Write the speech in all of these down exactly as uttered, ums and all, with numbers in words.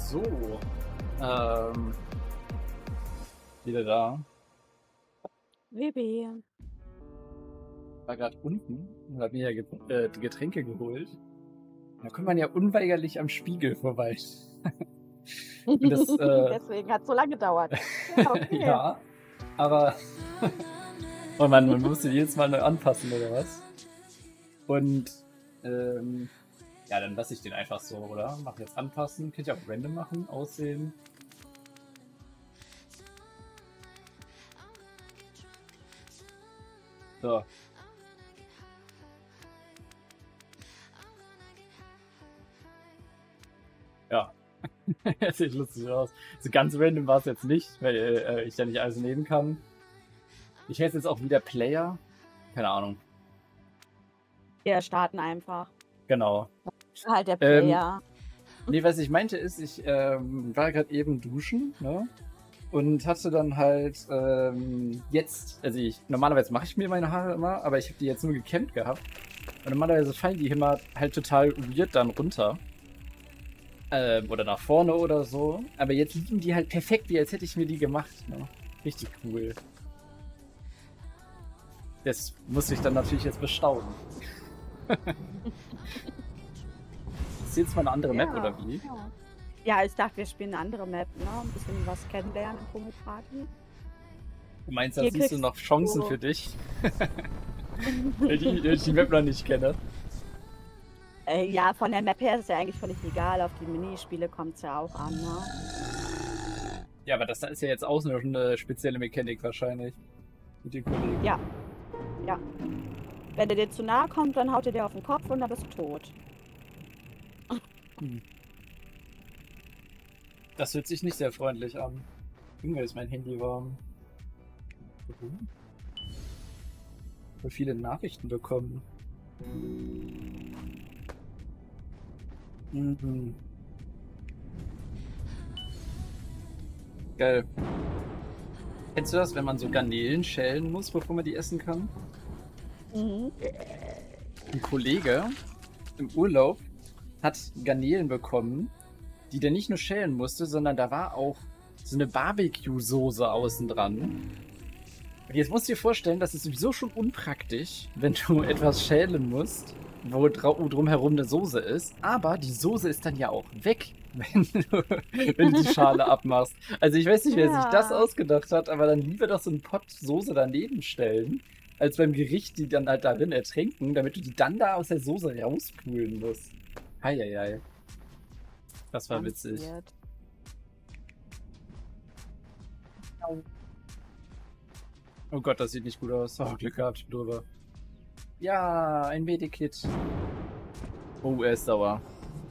So. Ähm. Wieder da. Baby. War gerade unten und hab mir ja Get äh, Getränke geholt. Da kommt man ja unweigerlich am Spiegel vorbei. Und das, äh, Deswegen hat es so lange gedauert. Ja, okay. ja, aber oh Mann, man musste jedes Mal neu anpassen oder was? Und ähm, ja, dann lasse ich den einfach so, oder? Mach jetzt anpassen, könnt ihr auch random machen, aussehen. So. Ja. Das sieht lustig aus. So ganz random war es jetzt nicht, weil äh, ich ja nicht alles nehmen kann. Ich hätte jetzt auch wieder Player. Keine Ahnung. Wir starten einfach. Genau. Halt der Ähm, Player. Nee, was ich meinte ist, ich ähm, war gerade eben duschen, ne? Und hatte dann halt ähm, jetzt, also ich, normalerweise mache ich mir meine Haare immer, aber ich habe die jetzt nur gekämmt gehabt. Und normalerweise fallen die immer halt total weird dann runter. Ähm, oder nach vorne oder so. Aber jetzt liegen die halt perfekt, wie als hätte ich mir die gemacht. Ne? Richtig cool. Das muss ich dann natürlich jetzt bestaunen. Ist jetzt mal eine andere Ja, Map, oder wie? Ja. ja, ich dachte, wir spielen eine andere Map, ne? Ein bisschen was kennenlernen im Pummelparty. Du meinst, da Hier siehst du kriegst noch Chancen du- für dich? Weil die, die ich die Map noch nicht kenne. Äh, ja, von der Map her ist es ja eigentlich völlig egal. Auf die Minispiele kommt es ja auch an, ne? Ja, aber das da ist ja jetzt auch noch eine spezielle Mechanik wahrscheinlich. Mit den Kollegen. Ja. Ja. Wenn der dir zu nahe kommt, dann haut er dir auf den Kopf und dann bist du tot. Hm. Das hört sich nicht sehr freundlich an. Irgendwie ist mein Handy warm. Warum? So viele Nachrichten bekommen. Mhm. Geil. Kennst du das, wenn man so Garnelen schälen muss, bevor man die essen kann? Mhm. Ein Kollege im Urlaub hat Garnelen bekommen, die der nicht nur schälen musste, sondern da war auch so eine Barbecue-Soße außen dran. Und jetzt musst du dir vorstellen, das ist sowieso schon unpraktisch, wenn du etwas schälen musst, wo drumherum eine Soße ist. Aber die Soße ist dann ja auch weg, wenn du, wenn du die Schale abmachst. Also ich weiß nicht, wer Ja. sich das ausgedacht hat, aber dann lieber doch so einen Pott Soße daneben stellen, als beim Gericht die dann halt darin ertränken, damit du die dann da aus der Soße rauspulen musst. Heieiei. Das war Ganz witzig. weird. Oh Gott, das sieht nicht gut aus. Oh, Glück gehabt, ich bin drüber. Ja, ein Medikit. Oh, er ist sauer.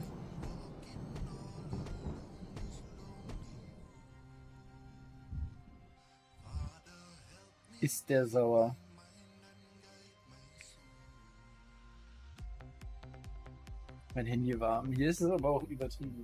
Ist der sauer? Mein Handy warm. Hier ist es aber auch übertrieben.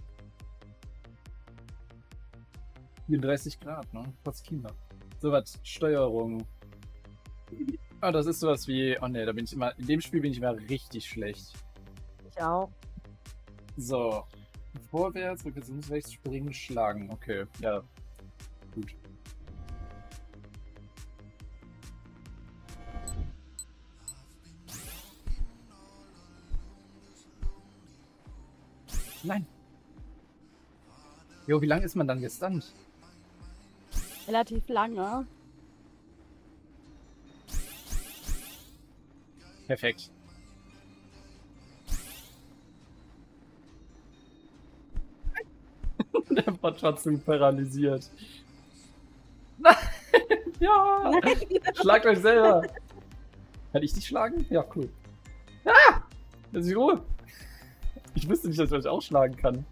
vierunddreißig Grad, ne? Trotz Klima. So was, Steuerung. Ah, das ist sowas wie. Oh ne, da bin ich immer. In dem Spiel bin ich immer richtig schlecht. Ich auch. So. Vorwärts, rückwärts, links, rechts, springen, schlagen. Okay, ja. Gut. Nein. Jo, wie lange ist man dann gestunt? Relativ lange. Perfekt. Der war trotzdem paralysiert. Nein! Ja! Schlagt euch selber! Kann ich dich schlagen? Ja, cool. Ah! Lass mich Ruhe! Ich wusste nicht, dass ich euch auch schlagen kann.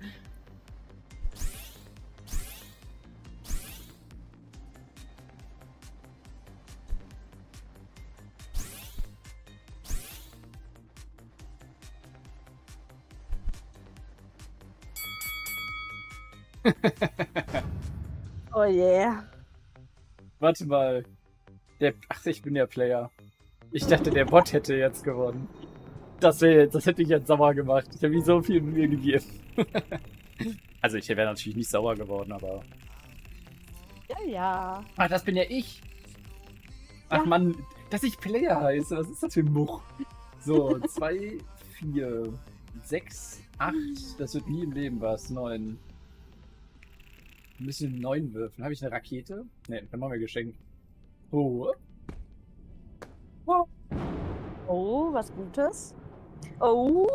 Oh yeah. Warte mal. Der, ach, ich bin der Player. Ich dachte, der Bot hätte jetzt gewonnen. Das, wär, das hätte ich jetzt sauer gemacht. Ich habe ihm so viel Mühe gegeben. Also ich wäre natürlich nicht sauer geworden, aber... Ja, ja. Ach, das bin ja ich. Ach Ja. Mann, dass ich Player heiße, was ist das für ein Much? So, zwei, vier, sechs, acht, das wird nie im Leben was, neun. Wir müssen neun würfeln. Habe ich eine Rakete? Ne, dann machen wir Geschenk. Oh. Oh. Oh, was Gutes. Oh.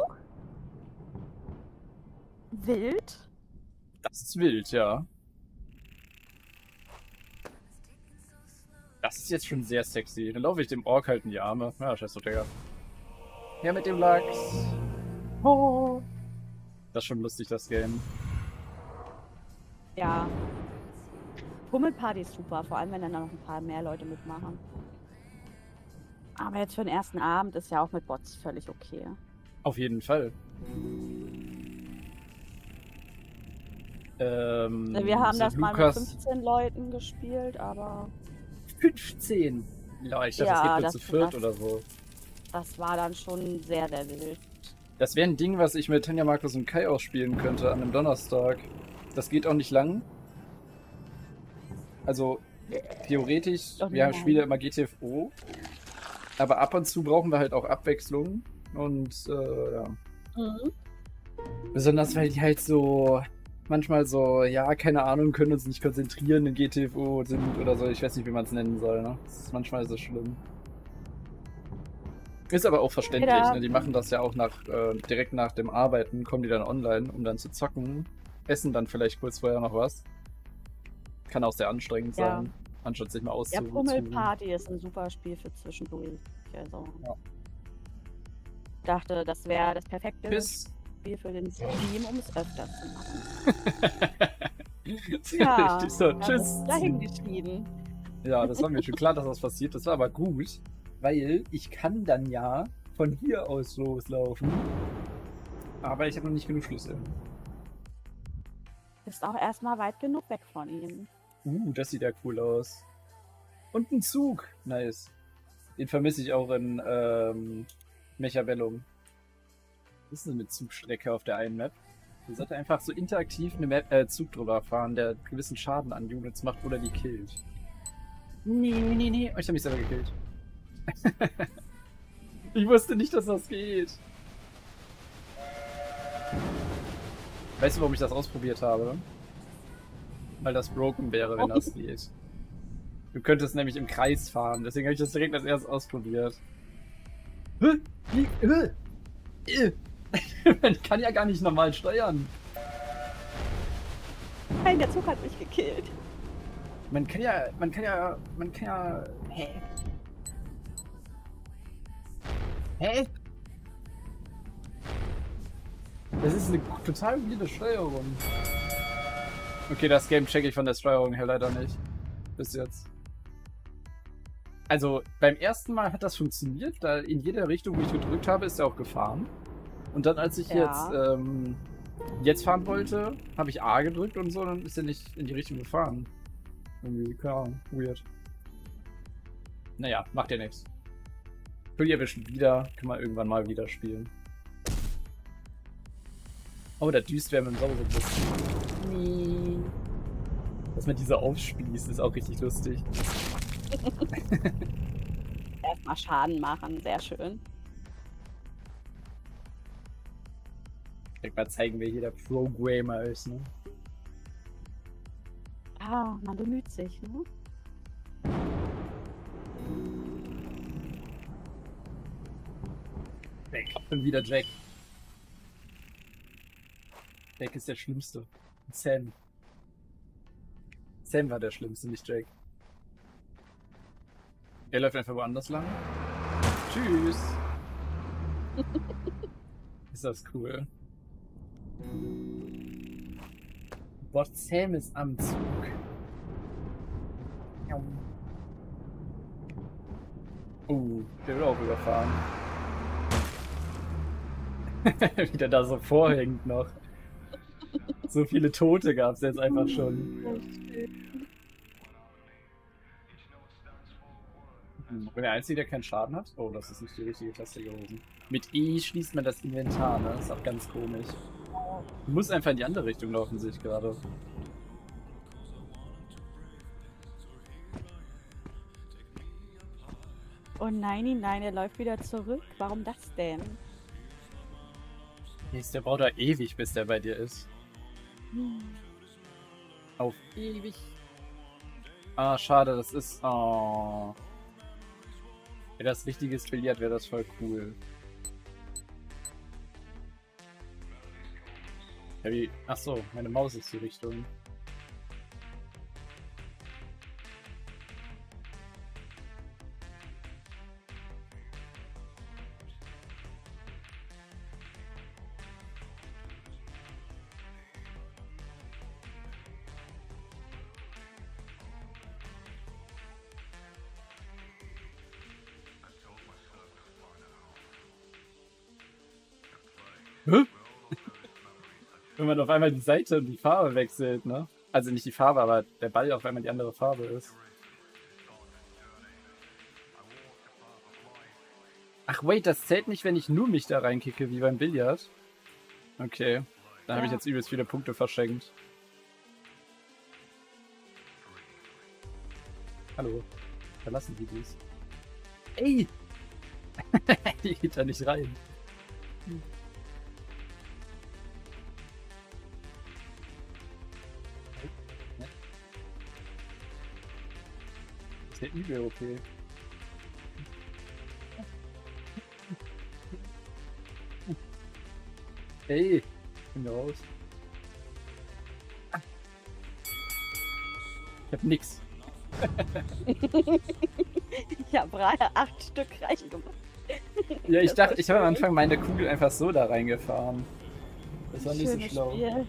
Wild. Das ist wild, ja. Das ist jetzt schon sehr sexy. Dann laufe ich dem Ork halt in die Arme. Ja, scheiß doch, Digga. Her mit dem Lachs. Oh. Das ist schon lustig, das Game. Ja. Pummelparty ist super, vor allem wenn dann noch ein paar mehr Leute mitmachen. Aber jetzt für den ersten Abend ist ja auch mit Bots völlig okay. Auf jeden Fall. Ähm, Wir haben das mal mit Lukas fünfzehn Leuten gespielt, aber fünfzehn? Ja, ich dachte, Ja, das geht nur das- zu viert das- oder so. das war dann schon sehr, sehr wild. Das wäre ein Ding, was ich mit Tanja, Markus und Kai ausspielen könnte an einem Donnerstag. Das geht auch nicht lang. Also, theoretisch, Doch, wir nein. spielen immer G T F O. Aber ab und zu brauchen wir halt auch Abwechslung. Und, äh, ja. Mhm. Besonders, weil die halt so... manchmal so, ja, keine Ahnung, können uns nicht konzentrieren in G T F O sind oder so. Ich weiß nicht, wie man es nennen soll, ne? Das ist, manchmal ist es schlimm. Ist aber auch verständlich, Ja. ne? Die machen das ja auch nach, äh, direkt nach dem Arbeiten, kommen die dann online, um dann zu zocken. Essen dann vielleicht kurz vorher noch was. Kann auch sehr anstrengend Ja. sein, anstatt sich mal Ja, auszuruhen. Pummelparty ist ein super Spiel für zwischendurch. Also, Ja. ich dachte, das wäre das perfekte Bis. Spiel für den Stream, um es öfter zu machen. Ja, richtig so. da- Tschüss. Dahin geschrieben. Ja, das war mir schon klar, dass das passiert. Das war aber gut, weil ich kann dann ja von hier aus loslaufen. Aber ich habe noch nicht genug Schlüssel. Ist auch erstmal weit genug weg von ihm. Uh, das sieht ja cool aus. Und ein Zug. Nice. Den vermisse ich auch in ähm, Mechabellum. Das ist eine Zugstrecke auf der einen Map. Du solltest einfach so interaktiv eine Map, äh, Zug drüber fahren, der gewissen Schaden an Units macht oder die killt. Nee, nee, nee. Oh, ich habe mich selber gekillt. Ich wusste nicht, dass das geht. Weißt du, warum ich das ausprobiert habe? Weil das broken wäre, wenn das geht. Du könntest nämlich im Kreis fahren, deswegen habe ich das direkt als erstes ausprobiert. Hä? Wie? Hä? Äh. Man kann ja gar nicht normal steuern. Nein, der Zug hat mich gekillt. Man kann ja, man kann ja, man kann ja... Hä? Hä? Das ist eine total weirde Steuerung. Okay, das Game check ich von der Steuerung her leider nicht. Bis jetzt. Also, beim ersten Mal hat das funktioniert, da in jede Richtung, wo ich gedrückt habe, ist er auch gefahren. Und dann, als ich Ja. jetzt, ähm, jetzt fahren wollte, habe ich A gedrückt und so, dann ist er nicht in die Richtung gefahren. Irgendwie, keine Ahnung, weird. Naja, macht ja nichts. Will ja bestimmt wieder, kann man irgendwann mal wieder spielen. Oh, der düst wäre mit dem Sauserbus. Nee. Dass man diese aufspießt, ist auch richtig lustig. Erstmal Schaden machen, sehr schön. Ich denke mal zeigen, wer hier der Programmer ist, ne? Ah, man bemüht sich, ne? Weg. Und wieder Jack. Jack ist der Schlimmste. Und Sam. Sam war der Schlimmste, nicht Jack. Er läuft einfach woanders lang. Tschüss. Ist das cool. Boah, Sam ist am Zug. Oh, der wird auch überfahren. Wie der da so vorhängt noch. So viele Tote gab es jetzt einfach schon. Hm, bin der Einzige, der keinen Schaden hat? Oh, das ist nicht die richtige Taste gewesen. Mit E schließt man das Inventar, ne? Das ist auch ganz komisch. Du musst einfach in die andere Richtung laufen, sehe ich gerade. Oh nein, nein, er läuft wieder zurück. Warum das denn? Der braucht da ewig, bis der bei dir ist. Hm. Auf ewig. Ah, schade, das ist... Oh. Wenn das richtiges Billard wäre das voll cool. Ja, wie... Achso, meine Maus ist die Richtung. Hä? Wenn man auf einmal die Seite und die Farbe wechselt, ne? Also nicht die Farbe, aber der Ball auf einmal die andere Farbe ist. Ach wait, das zählt nicht, wenn ich nur mich da reinkicke, wie beim Billard. Okay, dann ja. Habe ich jetzt übelst viele Punkte verschenkt. Hallo, verlassen die dies. Ey! Die geht da nicht rein. Hm. Das ist ja übel okay. Ey, ich bin raus. Ich hab nix. Ich hab gerade acht Stück reingemacht. Ja, ich dachte, ich habe am Anfang meine Kugel einfach so da reingefahren. Das war nicht so schlau. Spiel.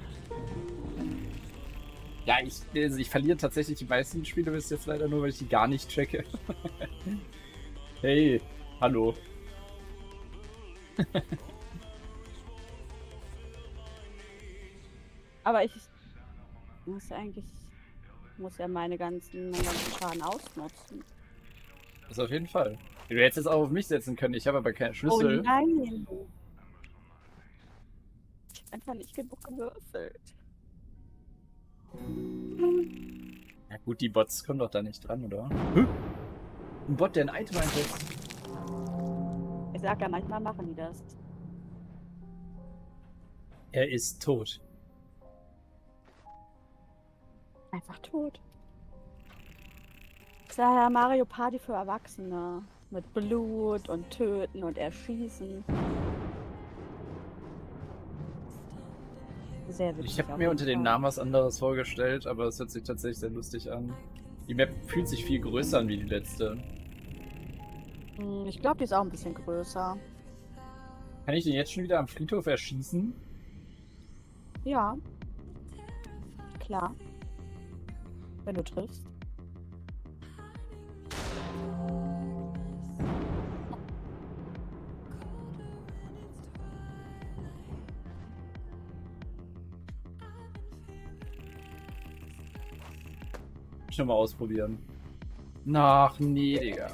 Ja, ich, also ich verliere tatsächlich die meisten Spiele bis jetzt leider nur, weil ich die gar nicht checke. Hey, hallo. Aber ich muss eigentlich muss ja meine ganzen, meinen ganzen Schaden ausnutzen. Das auf jeden Fall. Du hättest es auch auf mich setzen können, ich habe aber keine Schlüssel. Oh nein! Ich habe einfach nicht genug gewürfelt. Ja gut, die Bots kommen doch da nicht dran, oder? Hm? Ein Bot, der ein Item einsetzt. Ich sag ja, manchmal machen die das. Er ist tot. Einfach tot. Das ist ja Mario Party für Erwachsene. Mit Blut und Töten und Erschießen. Sehr witzig. Ich habe mir unter dem Namen was anderes vorgestellt, aber es hört sich tatsächlich sehr lustig an. Die Map fühlt sich viel größer an wie die letzte. Ich glaube, die ist auch ein bisschen größer. Kann ich den jetzt schon wieder am Friedhof erschießen? Ja. Klar. Wenn du triffst. Schon mal ausprobieren. Ach nee, Digga.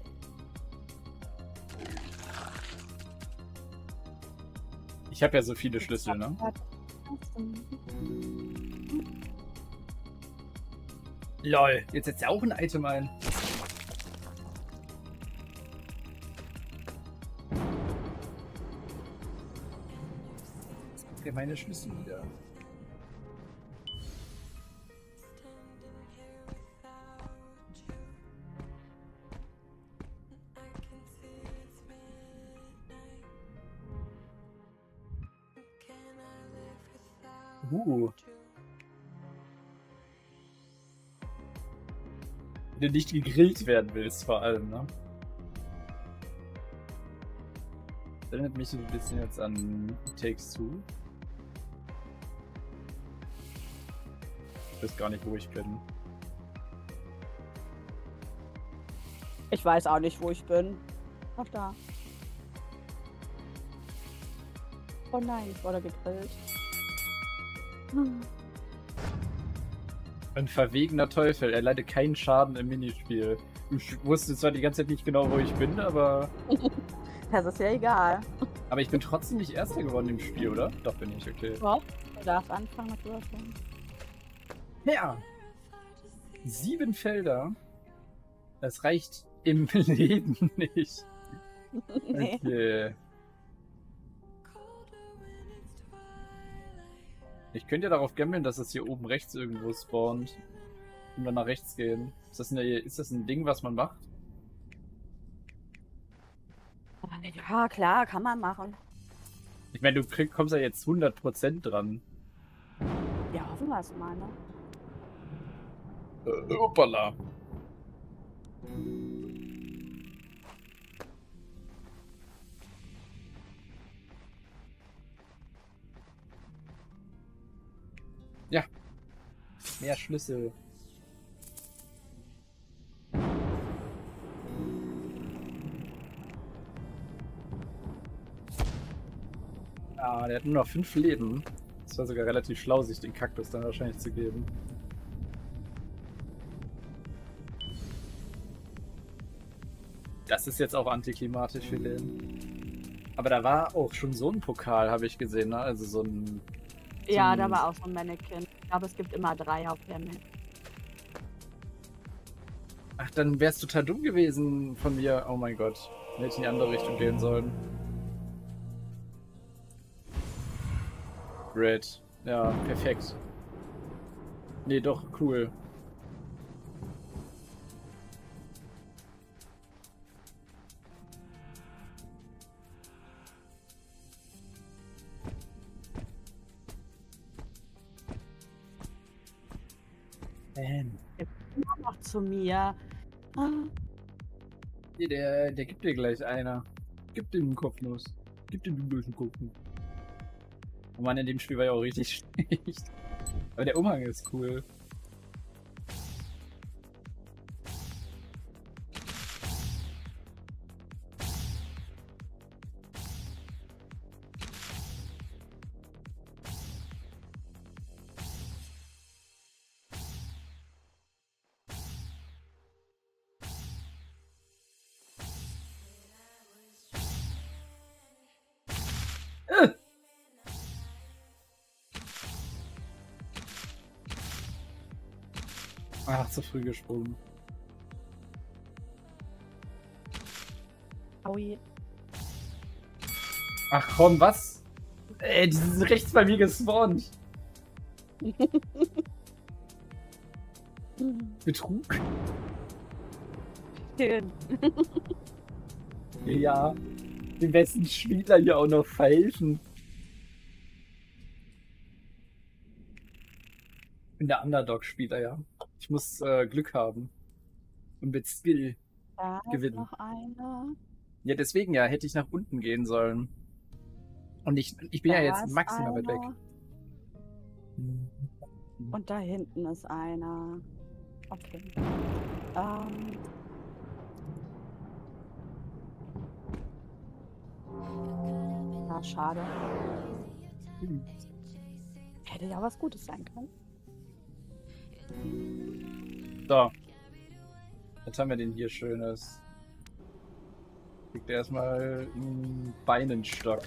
Ich habe ja so viele Schlüssel, ne? Lol, jetzt setzt ja auch ein Item ein. Jetzt kriegt er meine Schlüssel wieder. Uh. Wenn du nicht gegrillt werden willst, vor allem, ne? Das erinnert mich so ein bisschen jetzt an Takes Two. Ich weiß gar nicht, wo ich bin. Ich weiß auch nicht, wo ich bin. Ach, da. Oh nein, ich wurde gegrillt. Ein verwegener Teufel, er leidet keinen Schaden im Minispiel. Ich wusste zwar die ganze Zeit nicht genau, wo ich bin, aber... Das ist ja egal. Aber ich bin trotzdem nicht Erster geworden im Spiel, oder? Doch, bin ich, okay. Doch, du darfst anfangen mit Würfeln. Ja. Sieben Felder. Das reicht im Leben nicht. Nee. Okay. Ich könnte ja darauf gambeln, dass es hier oben rechts irgendwo spawnt. Und dann nach rechts gehen. Ist das, eine, ist das ein Ding, was man macht? Ja, klar, kann man machen. Ich meine, du krieg, kommst ja jetzt hundert Prozent dran. Ja, hoffen wir es mal, ne? Äh, hoppala. Ja. Mehr Schlüssel. Ah, der hat nur noch fünf Leben. Das war sogar relativ schlau, sich den Kaktus dann wahrscheinlich zu geben. Das ist jetzt auch antiklimatisch für den. Aber da war auch schon so ein Pokal, habe ich gesehen, ne? Also so ein... So Ja, ein... da war auch so ein Mannequin. Ich glaube, es gibt immer drei auf der Map. Ach, dann wäre es total dumm gewesen von mir. Oh mein Gott. Hätte ich in die andere Richtung gehen sollen. Red. Ja, perfekt. Nee, doch, cool. Ähm. Immer noch zu mir. Ah, Nee, der, der gibt dir gleich einer. Gib dem einen Kopfnuss. Gib dem einen bösen Kopfnuss. Oh Mann, in dem Spiel war ja auch richtig schlecht. Aber der Umhang ist cool. Ach, zu früh gesprungen. Aui. Ach komm, was? Ey, die sind rechts bei mir gespawnt. Betrug? Schön. Ja. Dem besten Spieler hier auch noch verhelfen. Ich bin der Underdog-Spieler, ja. Ich muss äh, Glück haben. Und mit Skill Da ist gewinnen. noch einer. Ja, deswegen ja, hätte ich nach unten gehen sollen. Und ich, ich bin Da ja jetzt ist maximal weit weg. einer. Und da hinten ist einer. Okay. Ähm. Ja, schade. Hm. Hätte ja was Gutes sein können. So. Jetzt haben wir den hier Schönes. Kriegt er erstmal einen Beinenstock.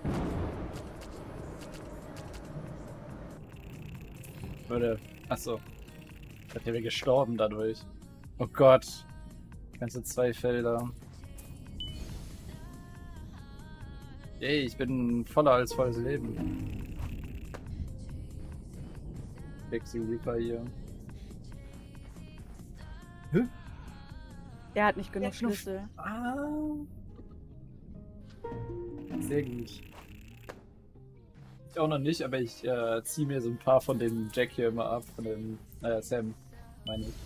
Würde. Achso. Hat der wäre gestorben dadurch. Oh Gott. Ganze zwei Felder. Ey, ich bin voller als volles Leben. Bexy Reaper hier. Hä? Der hat nicht genug Der hat nur- Schlüssel. Ah. Sehr gut. Ich auch noch nicht, aber ich äh, ziehe mir so ein paar von dem Jack hier immer ab, von dem, naja, Sam, meine ich.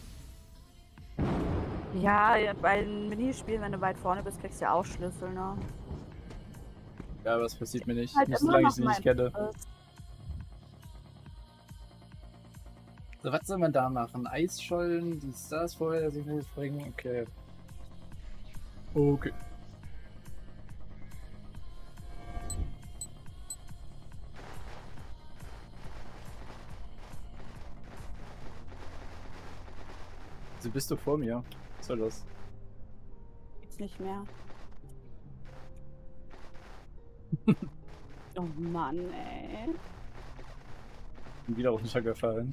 Ja, bei den Minispielen, wenn du weit vorne bist, kriegst du ja auch Schlüssel, ne? Ja, aber das passiert mir nicht, Halt nicht immer solange noch ich sie nicht mein kenne. Fritz. So, was soll man da machen? Eisschollen, die Stars vorher sich bringen? Okay. Okay. Wieso bist du vor mir? Was soll das? Gibt's nicht mehr. Oh Mann, ey. Bin wieder runtergefallen.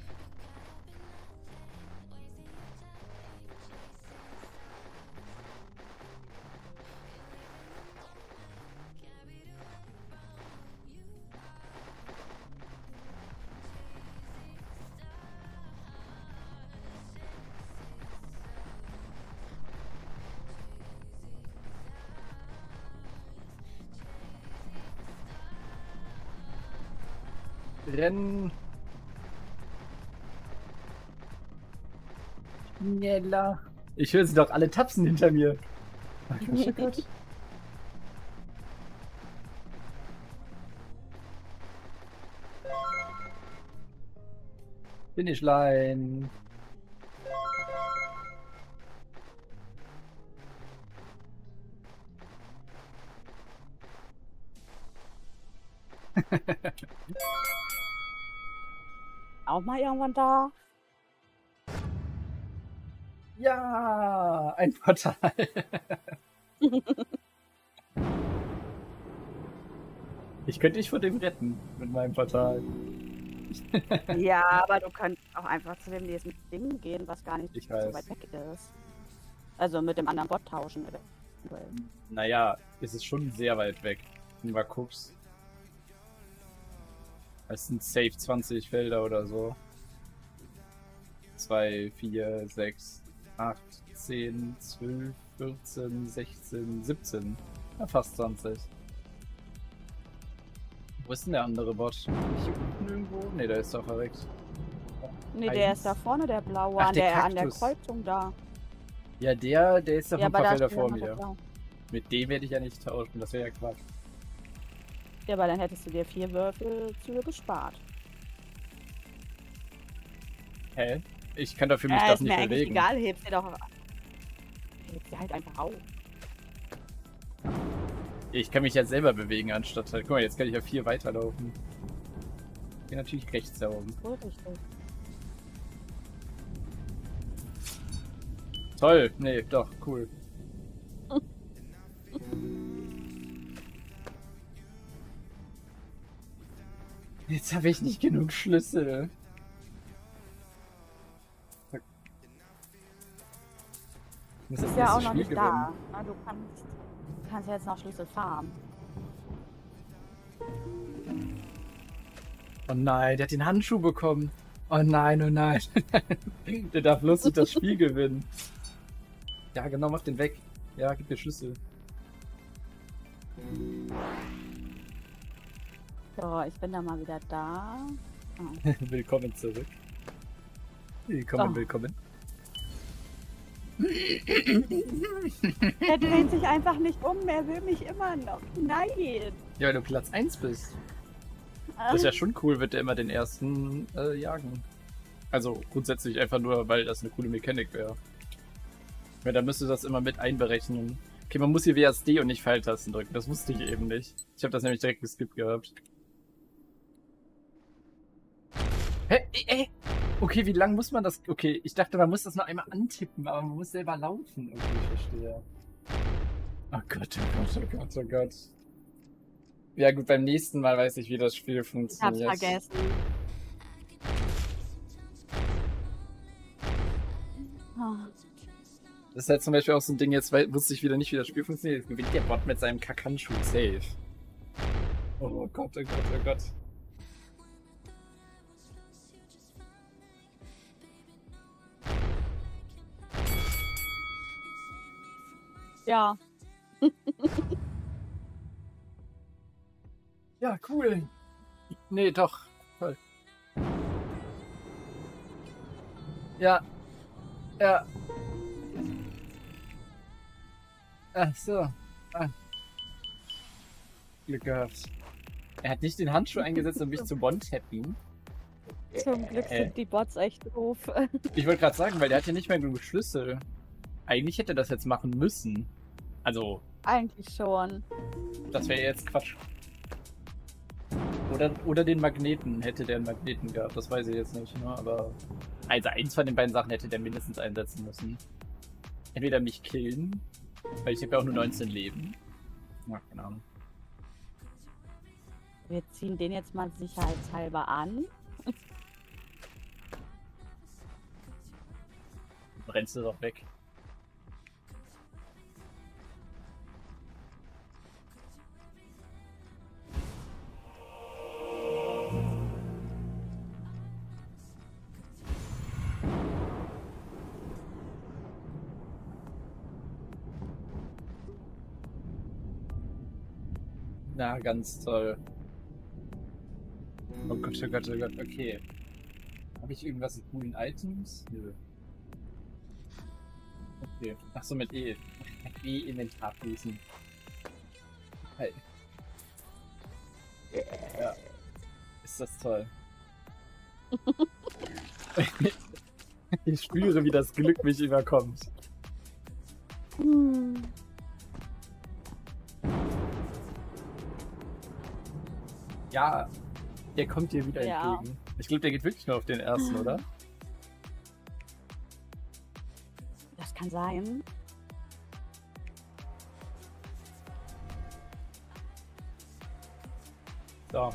Rennen. Schneller. Ich höre sie doch alle tapsen hinter mir. Oh Gott, oh Gott. Finishline. Auch mal irgendwann da. Ja, ein Portal. Ich könnte dich vor dem retten mit meinem Portal. Ja, aber du könntest auch einfach zu dem nächsten Ding gehen, was gar nicht Ich so weiß. weit weg ist. Also mit dem anderen Bot tauschen. eventuell. Naja, es ist schon sehr weit weg. Wenn du mal guckst. Es sind safe zwanzig Felder oder so. zwei, vier, sechs, acht, zehn, zwölf, vierzehn, sechzehn, siebzehn. Ja, fast zwanzig. Wo ist denn der andere Bot? Hier unten irgendwo? Ne, der ist doch verreckt. Nee, der Eins. ist da vorne, der blaue, Ach, an, der der, an der Kaktus. Kreuzung da. Ja, der, der ist doch Ja, ein aber paar da Felder steht vor noch der mir. blaue. Mit dem werde ich ja nicht tauschen, das wäre ja Quatsch. Ja, aber dann hättest du dir vier Würfelzüge gespart. Hä? Ich kann dafür mich Äh, doch ist nicht mir eigentlich bewegen. egal, hebst dir doch... Hebst dir halt einfach auf. Ich kann mich ja selber bewegen, anstatt halt. Guck mal, jetzt kann ich ja vier weiterlaufen. Ich bin natürlich rechts da oben. So richtig. Toll! Nee, doch, cool. Jetzt habe ich nicht genug Schlüssel. Ich muss das Ist ja auch nächste noch Spiel nicht gewinnen. da. Na, du kannst, du kannst jetzt noch Schlüssel farmen. Oh nein, der hat den Handschuh bekommen. Oh nein, oh nein. Der darf lustig das Spiel gewinnen. Ja, genau, mach den weg. Ja, gib mir Schlüssel. So, ich bin da mal wieder da. Oh. Willkommen zurück. Willkommen, Oh. willkommen. Er dreht sich einfach nicht um, er will mich immer noch. Nein! Ja, weil du Platz eins bist. Das ist ja schon cool, wird der immer den ersten äh, jagen. Also grundsätzlich einfach nur, weil das eine coole Mechanik wäre. Ja, dann müsste das immer mit einberechnen. Okay, man muss hier W A S D und nicht Pfeiltasten drücken. Das wusste ich eben nicht. Ich habe das nämlich direkt geskippt gehabt. Hä? Ey, ey. Okay, wie lang muss man das... Okay, ich dachte, man muss das nur einmal antippen, aber man muss selber laufen. Okay, ich verstehe. Oh Gott, oh Gott, oh Gott, oh Gott. Ja gut, beim nächsten Mal weiß ich, wie das Spiel Ich hab's funktioniert. vergessen. Oh. Das ist halt zum Beispiel auch so ein Ding, jetzt wei- wusste ich wieder nicht, wie das Spiel funktioniert. Jetzt gewinnt der Bot mit seinem Kack-Handschuh safe. Oh Gott, oh Gott, oh Gott. Ja. Ja, cool. Nee, doch. Toll. Ja. Ja. Ach so. Ah. Glück gehabt. Er hat nicht den Handschuh eingesetzt, um mich zu one-tappen. Zum Glück Äh. sind die Bots echt doof. Ich wollte gerade sagen, weil der hat ja nicht mehr genug Schlüssel. Eigentlich hätte er das jetzt machen müssen. Also, Eigentlich schon. das wäre jetzt Quatsch. Oder, oder den Magneten. Hätte der einen Magneten gehabt, das weiß ich jetzt nicht. Ne? Aber also eins von den beiden Sachen hätte der mindestens einsetzen müssen. Entweder mich killen, weil ich habe ja auch nur neunzehn Leben. Ja, keine Ahnung. Wir ziehen den jetzt mal sicherheitshalber an. Rennst du doch weg. Na, ganz toll. Oh Gott, oh Gott, oh Gott, okay. Habe ich irgendwas in coolen Items? Nö. Okay. Achso, mit E. E-Inventar fließen. Hey. Ja. Ist das toll. Ich spüre, wie das Glück mich überkommt. Hm. Ja, der kommt dir wieder Ja. entgegen. Ich glaube, der geht wirklich nur auf den ersten, oder? Das kann sein. So.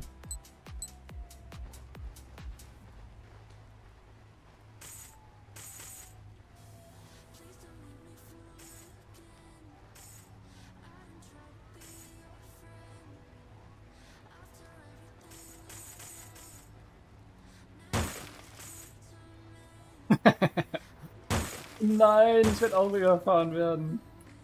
Nein, ich werde auch überfahren werden.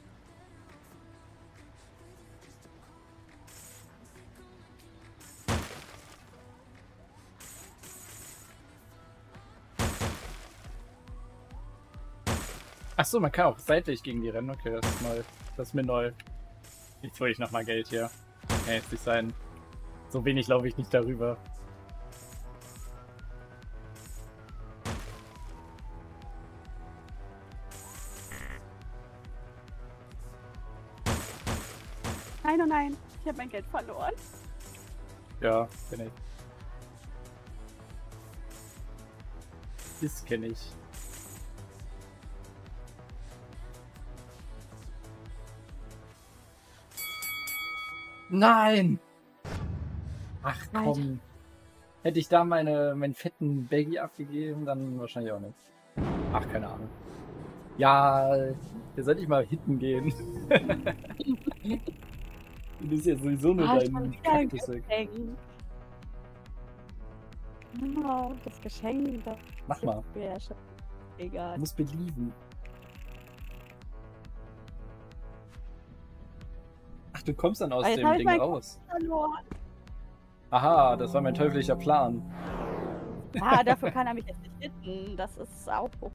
Achso, man kann auch seitlich gegen die rennen. Okay, das ist mal, das ist mir neu. Jetzt hole ich nochmal Geld hier. Kann jetzt nicht sein. So wenig laufe ich nicht darüber. Nein, oh nein, ich habe mein Geld verloren. Ja, kenn ich. Das kenne ich. Nein! Ach komm. Weiter. Hätte ich da meine, meinen fetten Baggy abgegeben, dann wahrscheinlich auch nicht. Ach, keine Ahnung. Ja, der sollte ich mal hitten gehen. Du bist ja sowieso nur Ah, dein schon wieder ein Kaktus weg. Geschenk. Oh, das Geschenk. Das Mach mal. ist mir schon egal. Du musst belieben. Ach, du kommst dann aus Aber jetzt dem hab ich Ding mein raus. Verloren. Aha, das war mein teuflischer Plan. Ah, dafür kann er mich jetzt nicht hitten. Das ist auch